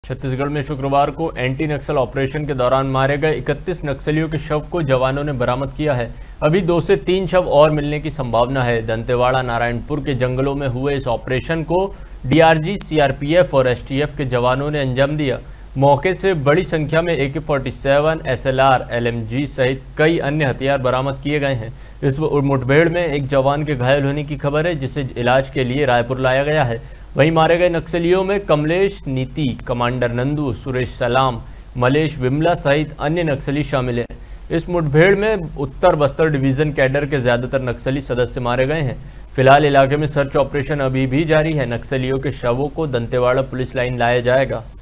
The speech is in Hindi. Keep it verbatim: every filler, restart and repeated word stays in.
छत्तीसगढ़ में शुक्रवार को एंटी नक्सल ऑपरेशन के दौरान मारे गए इकतीस नक्सलियों के शव को जवानों ने बरामद किया है। अभी दो से तीन शव और मिलने की संभावना है। दंतेवाड़ा नारायणपुर के जंगलों में हुए इस ऑपरेशन को डीआरजी, सीआरपीएफ और एसटीएफ के जवानों ने अंजाम दिया। मौके से बड़ी संख्या में ए के फोर्टी सेवन, एसएलआर, एलएमजी सहित कई अन्य हथियार बरामद किए गए हैं। इस मुठभेड़ में एक जवान के घायल होने की खबर है, जिसे इलाज के लिए रायपुर लाया गया है। वहीं मारे गए नक्सलियों में कमलेश नीति, कमांडर नंदू, सुरेश सलाम, मलेश विमला सहित अन्य नक्सली शामिल हैं। इस मुठभेड़ में उत्तर बस्तर डिवीजन कैडर के ज्यादातर नक्सली सदस्य मारे गए हैं। फिलहाल इलाके में सर्च ऑपरेशन अभी भी जारी है। नक्सलियों के शवों को दंतेवाड़ा पुलिस लाइन लाया जाएगा।